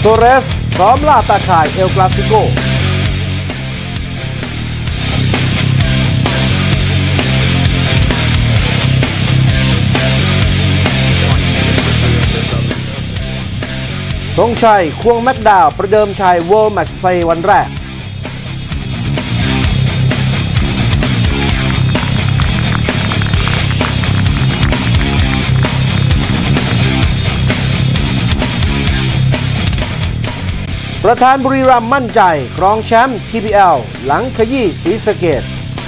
โซเรสพร้อมล่าตาข่ายเอลคลาสิโกธงชัยควงแม็กดาวประเดิมชัย World Match Play วันแรกประธานบุรีรัมย์มั่นใจครองแชมป์ TPL หลังขยี้ศรีสะเกษ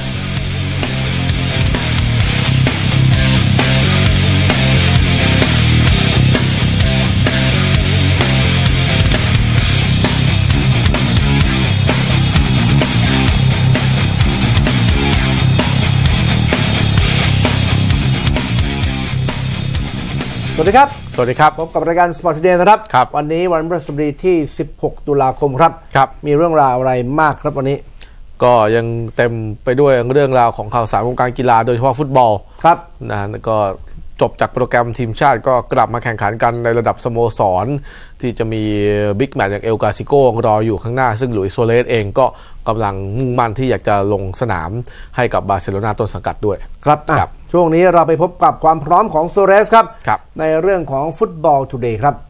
สวัสดีครับสวัสดีครับพบกับรายการ Sport Today นะครับวันนี้วันพฤหัสบดีที่16ตุลาคมครับมีเรื่องราวอะไรมากครับวันนี้ก็ยังเต็มไปด้วยเรื่องราวของข่าวสารวงการกีฬาโดยเฉพาะฟุตบอลครับนะก็จบจากโปรแกรมทีมชาติก็กลับมาแข่งขันกันในระดับสโมสรที่จะมีบิ๊กแมตช์อย่างเอลกาซิโกรออยู่ข้างหน้าซึ่งหลุยส์โซเลสเองก็กำลังมุ่งมั่นที่อยากจะลงสนามให้กับบาร์เซโลนาต้นสังกัดด้วยครับช่วงนี้เราไปพบกับความพร้อมของโซเรสครับในเรื่องของฟุตบอลทูเดย์ครับ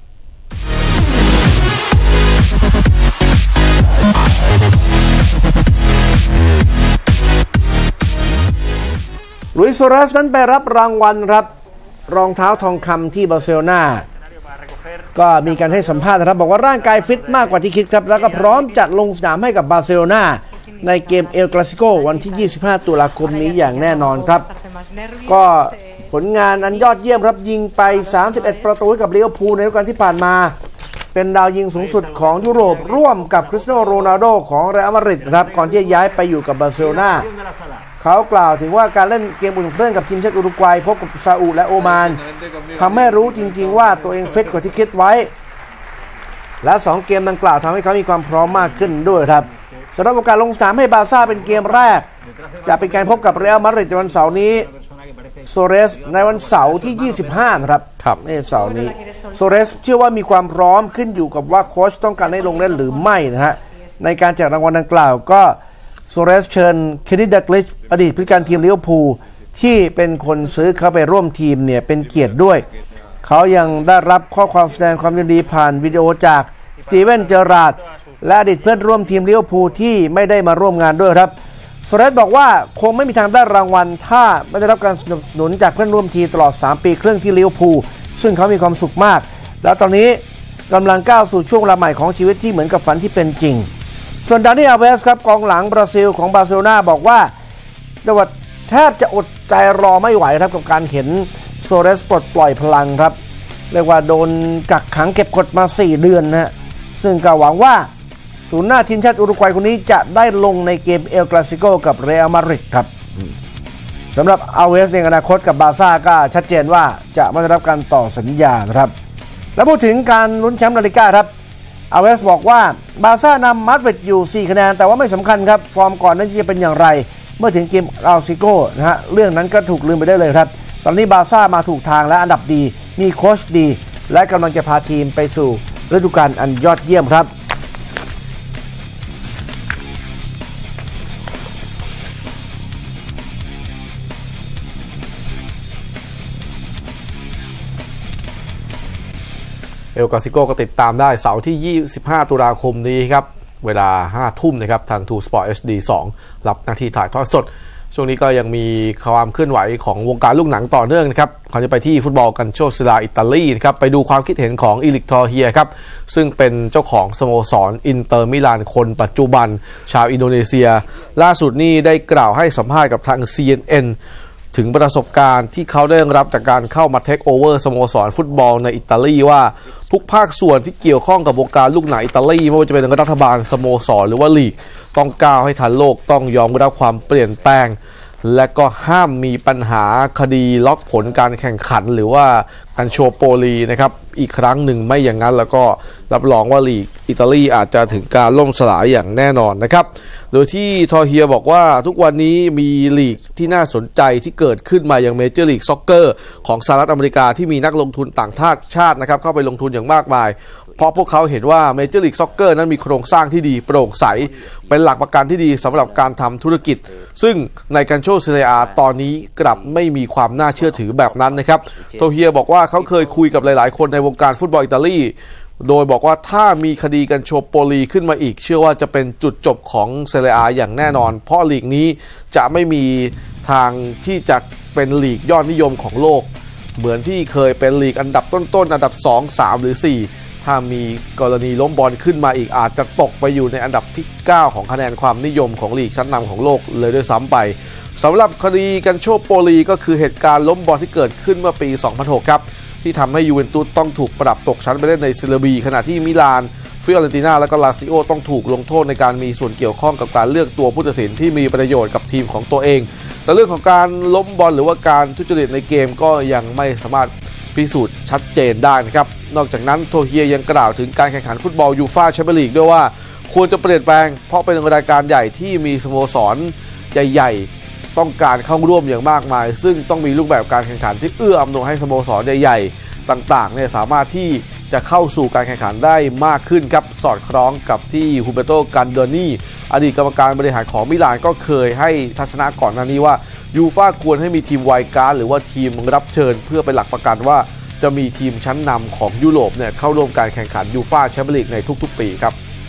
หลุยส์โซเรสนั้นไปรับรางวัลครับรองเท้าทองคำที่บาร์เซโลนาก็มีการให้สัมภาษณ์นะครับบอกว่าร่างกายฟิตมากกว่าที่คิดครับแล้วก็พร้อมจะลงสนามให้กับบาร์เซโลนาในเกมเอลคลาสิโกวันที่25ตุลาคมนี้อย่างแน่นอนครับก็ผลงานอันยอดเยี่ยมครับยิงไป31ประตูให้กับลิเวอร์พูลในฤดูกาลที่ผ่านมาเป็นดาวยิงสูงสุดของยุโรปร่วมกับคริสเตียโนโรนัลโดของเรอัลมาดริดครับก่อนที่จะย้ายไปอยู่กับบาร์เซโลนาเขากล่าวถึงว่าการเล่นเกมอุ่นเครื่องกับทีมชาติอุรุกวัยพบกับซาอุและโอมานทำให้รู้จริงๆว่าตัวเองฟิตกว่าที่คิดไว้และ2เกมดังกล่าวทำให้เขามีความพร้อมมากขึ้นด้วยครับสำหรับโอกาสลงสนามให้บาร์ซ่าเป็นเกมแรกจะเป็นการพบกับเรอัลมาดริดในวันเสาร์นี้โซเรสในวันเสาร์ที่25นะครับในเสาร์นี้โซเรสเชื่อว่ามีความพร้อมขึ้นอยู่กับว่าโค้ชต้องการให้ลงเล่นหรือไม่นะฮะในการแจกรางวัลดังกล่าวก็โซเรสเชิญเคนนี่ดักลิชอดีตผู้จัดการทีมลิเวอร์พูลที่เป็นคนซื้อเขาไปร่วมทีมเนี่ยเป็นเกียรติด้วยเขายังได้รับข้อความแสดงความยินดีผ่านวิดีโอจากสตีเวนเจอราร์ดและอดีตเพื่อนร่วมทีมลิเวอร์พูลที่ไม่ได้มาร่วมงานด้วยครับโซเรสบอกว่าคงไม่มีทางได้รางวัลถ้าไม่ได้รับการสนับสนุนจากเพื่อนร่วมทีมตลอด3ปีครึ่งที่ลิเวอร์พูลซึ่งเขามีความสุขมากแล้วตอนนี้กำลังก้าวสู่ช่วงเวลาใหม่ของชีวิตที่เหมือนกับฝันที่เป็นจริงส่วนดานิอัลเวสครับกองหลังบราซิลของบาร์เซโลนาบอกว่าแทบจะอดใจรอไม่ไหวครับกับการเห็นโซเรสปลดปล่อยพลังครับเรียกว่าโดนกักขังเก็บกดมา4เดือนนะฮะซึ่งก็หวังว่าศูนย์หน้าทีมชาติอุรุกวัยคนนี้จะได้ลงในเกมเอลคลาสิโกกับเรอัลมาดริดครับสำหรับอัลเวสในอนาคตกับบาร์ซ่าก็ชัดเจนว่าจะไม่ได้รับการต่อสัญญานะครับแล้วพูดถึงการลุ้นแชมป์ลาลิก้าครับอัลเวสบอกว่าบาร์ซ่านำมาดริดอยู่4คะแนนแต่ว่าไม่สำคัญครับฟอร์มก่อนนั้นจะเป็นอย่างไรเมื่อถึงเกมอัลซิโกนะฮะเรื่องนั้นก็ถูกลืมไปได้เลยครับตอนนี้บาร์ซ่ามาถูกทางและอันดับดีมีโค้ชดีและกำลังจะพาทีมไปสู่ฤดูกาลอันยอดเยี่ยมครับเอลกาซิโกก็ติดตามได้เสาร์ที่25ตุลาคมนี้ครับเวลา 5 ทุ่มนะครับทาง True Sport HD 2 รับหน้าที่ถ่ายทอดสดช่วงนี้ก็ยังมีความเคลื่อนไหวของวงการลูกหนังต่อเนื่องนะครับเขาจะไปที่ฟุตบอลกันโชซิลาอิตาลีนะครับไปดูความคิดเห็นของอิลิกทอเฮียครับซึ่งเป็นเจ้าของสโมสรอินเตอร์มิลานคนปัจจุบันชาวอินโดนีเซียล่าสุดนี้ได้กล่าวให้สัมภาษณ์กับทาง CNNถึงประสบการณ์ที่เขาได้รับจากการเข้ามาเทคโอเวอร์สโมสรฟุตบอลในอิตาลีว่าทุกภาคส่วนที่เกี่ยวข้องกับวงการลูกหนังอิตาลีไม่ว่าจะเป็นรัฐบาลสโมสรหรือว่าลีกต้องก้าวให้ทันโลกต้องยอมรับความเปลี่ยนแปลงและก็ห้ามมีปัญหาคดีล็อกผลการแข่งขันหรือว่าการโชว์โปลีนะครับอีกครั้งหนึ่งไม่อย่างนั้นแล้วก็รับรองว่าลีกอิตาลีอาจจะถึงการล่มสลายอย่างแน่นอนนะครับโดยที่ทอเฮียบอกว่าทุกวันนี้มีลีกที่น่าสนใจที่เกิดขึ้นมาอย่างเมเจอร์ลีกซ็อกเกอร์ของสหรัฐอเมริกาที่มีนักลงทุนต่างชาตินะครับเข้าไปลงทุนอย่างมากมายเพราะพวกเขาเห็นว่าเมเจอร์ลีกซ็อกเกอร์นั้นมีโครงสร้างที่ดีโปร่งใสเป็นหลักประกันที่ดีสำหรับการทำธุรกิจซึ่งในการโชว์ซีเรียตอนนี้กลับไม่มีความน่าเชื่อถือแบบนั้นนะครับโทเฮียบอกว่าเขาเคยคุยกับหลายๆคนในวงการฟุตบอลอิตาลีโดยบอกว่าถ้ามีคดีกันโชโปลีขึ้นมาอีกเชื่อว่าจะเป็นจุดจบของเซเรียอย่างแน่นอนเพราะลีกนี้จะไม่มีทางที่จะเป็นลีกยอดนิยมของโลกเหมือนที่เคยเป็นลีกอันดับต้นๆอันดับ2 3หรือ4ถ้ามีกรณีล้มบอลขึ้นมาอีกอาจจะตกไปอยู่ในอันดับที่9ของคะแนนความนิยมของลีกชั้นนำของโลกเลยด้วยซ้ำไปสำหรับคดีกันโชโปลีก็คือเหตุการณ์ล้มบอลที่เกิดขึ้นเมื่อปี 2006 ครับที่ทำให้ยูเวนตุสต้องถูกปรับตกชั้นไปเล่นในซีเรีย B ขณะที่มิลานฟิออเรนติน่าและก็ลาซิโอต้องถูกลงโทษในการมีส่วนเกี่ยวข้องกับการเลือกตัวผู้ตัดสินที่มีประโยชน์กับทีมของตัวเองแต่เรื่องของการล้มบอลหรือว่าการทุจริตในเกมก็ยังไม่สามารถพิสูจน์ชัดเจนได้นะครับนอกจากนั้นโทเฮียยังกล่าวถึงการแข่งขันฟุตบอลยูฟ่าแชมเปี้ยนลีกด้วยว่าควรจะเปลี่ยนแปลงเพราะเป็นรายการใหญ่ที่มีสโมสรใหญ่ๆต้องการเข้าร่วมอย่างมากมายซึ่งต้องมีรูปแบบการแข่งขันที่เอื้ออำนวยให้สโมสรใหญ่ๆต่างๆเนี่ยสามารถที่จะเข้าสู่การแข่งขันได้มากขึ้นครับสอดคล้องกับที่ฮูเบโต กันเดอร์นีอดีตกรรมการบริหารของมิลานก็เคยให้ทัศนะก่อนหน้านี้ว่ายูฟ่าควรให้มีทีมไวล์การ์ดหรือว่าทีมรับเชิญเพื่อเป็นหลักประกันว่าจะมีทีมชั้นนำของยุโรปเนี่ยเข้าร่วมการแข่งขันยูฟ่าแชมเปี้ยนลีกในทุกๆปีครับ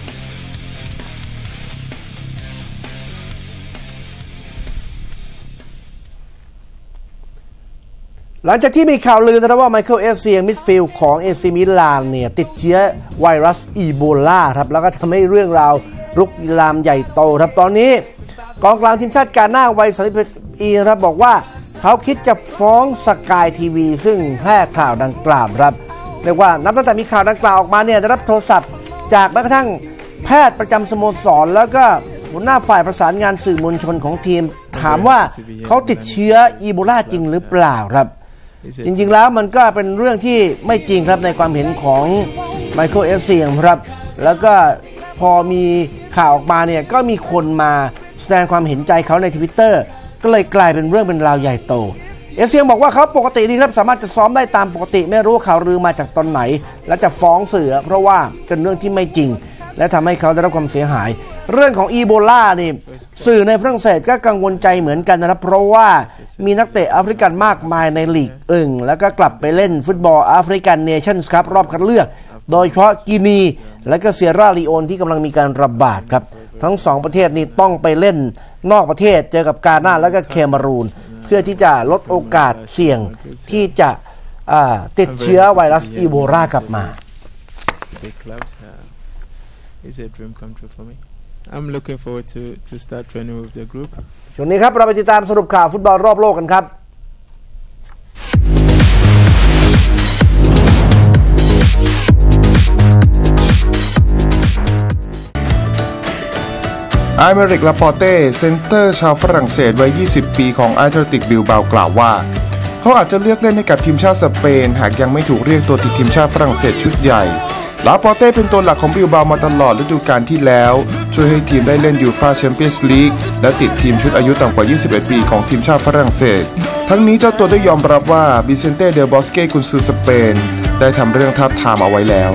หลังจากที่มีข่าวลือนะว่าไมเคิลเอสเซียงมิดฟิลด์ของเอซีมิลานเนี่ยติดเชื้อไวรัสอีโบลาครับแล้วก็ทำให้เรื่องราวลุกลามใหญ่โตครับตอนนี้กองกลางทีมชาติกาน่าวัย31 ปีครับบอกว่าเขาคิดจะฟ้องสกายทีวีซึ่งแพร่ข่าวดังกล่าวครับเรียกว่านับตั้งแต่มีข่าวดังกล่าวออกมาเนี่ยได้รับโทรศัพท์จากแม้กระทั่งแพทย์ประจำสโมสรแล้วก็หัวหน้าฝ่ายประสานงานสื่อมวลชนของทีมถามว่าเขาติดเชื้ออีโบลาจริงหรือเปล่าครับจริงๆแล้วมันก็เป็นเรื่องที่ไม่จริงครับในความเห็นของไมเคิลเอสเซียงครับแล้วก็พอมีข่าวออกมาเนี่ยก็มีคนมาแสดงความเห็นใจเขาใน Twitter ก็เลยกลายเป็นเรื่องเป็นราวใหญ่โตเอสเซียงบอกว่าเขาปกติดีครับสามารถจะซ้อมได้ตามปกติไม่รู้ข่าวลือมาจากตอนไหนและจะฟ้องสื่อเพราะว่าเป็นเรื่องที่ไม่จริงและทำให้เขาได้รับความเสียหายเรื่องของอีโบลานี่สื่อในฝรั่งเศสก็กังวลใจเหมือนกันนะครับเพราะว่ามีนักเตะแอฟริกันมากมายในลีกแล้วก็กลับไปเล่นฟุตบอลแอฟริกันเนชั่นส์คัพรอบคัดเลือกโดยเฉพาะกินีและก็เซียร่าลีโอนที่กำลังมีการระบาดครับทั้งสองประเทศนี้ต้องไปเล่นนอกประเทศเจอกับกาน่าและก็เคมารูนเพื่อที่จะลดโอกาสเสี่ยงที่จะติดเชื้อไวรัสอีโบลากลับมา It's a dream come true for me. I'm looking forward to start training with the group. ช่วงนี้ครับเราไปติดตามสรุปข่าวฟุตบอลรอบโลกกันครับไอเมริก ลาปอเต้ เซนเตอร์ชาวฝรั่งเศสวัย 20 ปีของแอตเลติก บิลเบากล่าวว่าเขาอาจจะเลือกเล่นให้กับทีมชาติสเปนหากยังไม่ถูกเรียกตัวติดทีมชาติฝรั่งเศสชุดใหญ่ลาปอเต้เป็นตัวหลักของบิลเบามาตลอดฤดูกาลที่แล้วช่วยให้ทีมได้เล่นยูฟ่าแชมเปี้ยนส์ลีกและติดทีมชุดอายุต่ำกว่า 21 ปีของทีมชาติฝรั่งเศสทั้งนี้เจ้าตัวได้ยอมรับว่าบิเซนเต้ เดลบอสเก้ กุนซือสเปนได้ทำเรื่องทาบทามเอาไว้แล้ว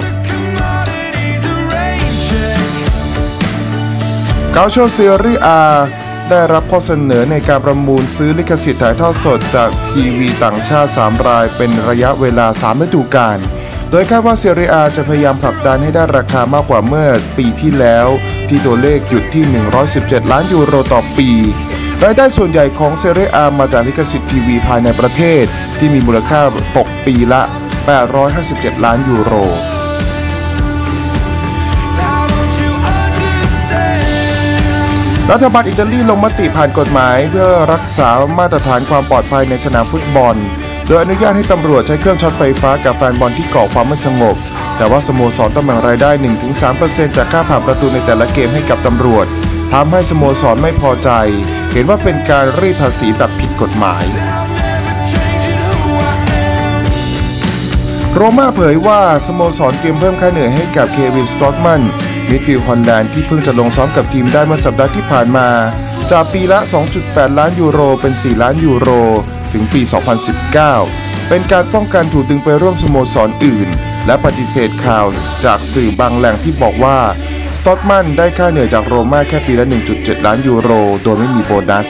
เกาโชเซียรีอาได้รับข้อเสนอในการประมูลซื้อลิขสิทธิ์ถ่ายทอดสดจากทีวีต่างชาติ3รายเป็นระยะเวลา3ฤดูกาลโดยคาดว่าเซเรียอาจะพยายามผลักดันให้ได้ราคามากกว่าเมื่อปีที่แล้วที่ตัวเลขหยุดที่117 ล้านยูโรต่อปีรายได้ส่วนใหญ่ของเซเรียอามาจากลิขสิทธิ์ทีวีภายในประเทศที่มีมูลค่าตกปีละ857 ล้านยูโรรัฐบาลอิตาลีลงมติผ่านกฎหมายเพื่อรักษามาตรฐานความปลอดภัยในสนามฟุตบอลโดยอนุญาตให้ตำรวจใช้เครื่องช็อตไฟฟ้ากับแฟนบอลที่ก่อความไม่สงบแต่ว่าสโมสรต้องแบ่งรายได้ 1-3% จากค่าผ่านประตูในแต่ละเกมให้กับตำรวจทำให้สโมสรไม่พอใจเห็นว่าเป็นการรีดภาษีแบบผิดกฎหมายโรม่าเผยว่าสโมสรเตรียมเพิ่มค่าเหนื่อยให้กับเควิน สต็อกมันมิดฟิลด์ฮอลแลนด์ที่เพิ่งจะลงซ้อมกับทีมได้เมื่อสัปดาห์ที่ผ่านมาจากปีละ 2.8 ล้านยูโรเป็น 4 ล้านยูโรถึงปี 2019 เป็นการป้องกันถูกดึงไปร่วมสโมสรอื่นและปฏิเสธข่าวจากสื่อบางแหล่งที่บอกว่าสต็อตมันได้ค่าเหนื่อยจากโรม่าแค่ปีละ 1.7 ล้านยูโรโดยไม่มีโบนัส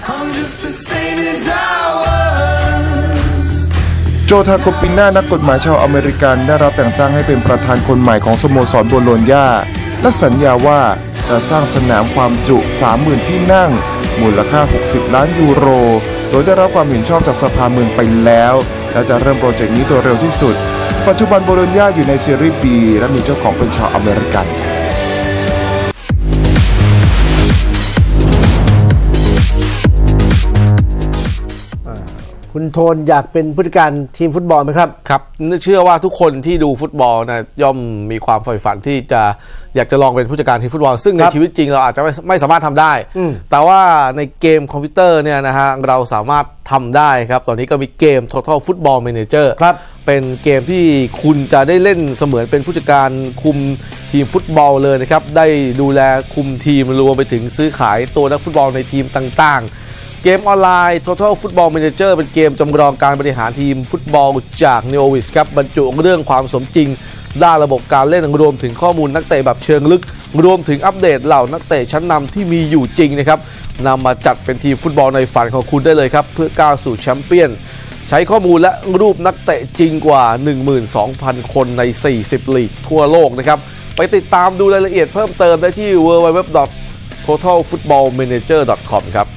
โจทาโกปิน่านักกฎหมายชาวอเมริกันได้รับแต่งตั้งให้เป็นประธานคนใหม่ของสโมสรโบโลญญาและสัญญาว่าจะสร้างสนามความจุ 30,000 ที่นั่งมูลค่า60 ล้านยูโรโดยได้รับความเห็นชอบจากสภาเมืองไปแล้วและจะเริ่มโปรเจกต์นี้โดยเร็วที่สุดปัจจุบันโบโลญญาอยู่ในซีรีส์ B และมีเจ้าของเป็นชาวอเมริกันคุณโทนอยากเป็นผู้จัดการทีมฟุตบอลไหมครับครับเชื่อว่าทุกคนที่ดูฟุตบอลนะย่อมมีความใฝ่ฝันที่จะอยากจะลองเป็นผู้จัดการทีมฟุตบอลซึ่งในชีวิตจริงเราอาจจะไม่สามารถทำได้แต่ว่าในเกมคอมพิวเตอร์เนี่ยนะฮะเราสามารถทำได้ครับตอนนี้ก็มีเกม Total Football Manager เป็นเกมที่คุณจะได้เล่นเสมือนเป็นผู้จัดการคุมทีมฟุตบอลเลยนะครับได้ดูแลคุมทีมรวมไปถึงซื้อขายตัวนักฟุตบอลในทีมต่างๆเกมออนไลน์ Total Football Manager เป็นเกมจำลองการบริหารทีมฟุตบอลจาก Neowiz ครับบรรจุเรื่องความสมจริงด้านระบบการเล่นรวมถึงข้อมูลนักเตะแบบเชิงลึกรวมถึงอัปเดตเหล่านักเตะชั้นนำที่มีอยู่จริงนะครับนำมาจัดเป็นทีมฟุตบอลในฝันของคุณได้เลยครับเพื่อก้าวสู่แชมเปี้ยนใช้ข้อมูลและรูปนักเตะจริงกว่า 12,000 คนใน 40 ลีกทั่วโลกนะครับไปติดตามดูรายละเอียดเพิ่มเติมได้ที่ www.totalfootballmanager.com ครับ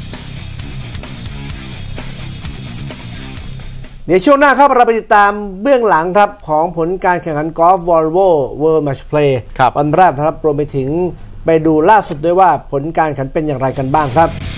เดี๋ยวช่วงหน้าครับเราไปติดตามเบื้องหลังครับของผลการแข่งขันกอล์ฟวอลโวเวิลด์แมตช์เพลย์วันแรกครับรวมไปถึงไปดูล่าสุดด้วยว่าผลการแข่งขันเป็นอย่างไรกันบ้างครับ